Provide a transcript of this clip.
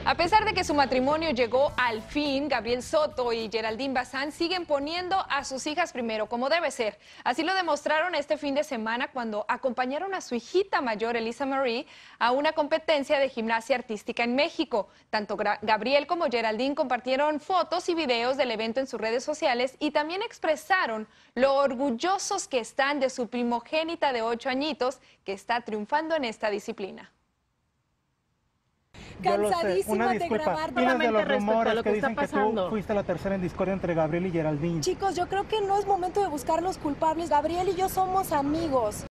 A pesar de que su matrimonio llegó al fin, Gabriel Soto y Geraldine Bazán siguen poniendo a sus hijas primero, como debe ser. Así lo demostraron este fin de semana cuando acompañaron a su hijita mayor, Elisa Marie, a una competencia de gimnasia artística en México. Tanto Gabriel como Geraldine compartieron fotos y videos del evento en sus redes sociales y también expresaron lo orgullosos que están de su primogénita de 8 añitos que está triunfando en esta disciplina. Cansadísima de grabar. De los rumores lo que que está dicen que pasando. tú fuiste la tercera en discordia entre Gabriel y Geraldine. Chicos, yo creo que no es momento de buscar los culpables. Gabriel y yo somos amigos.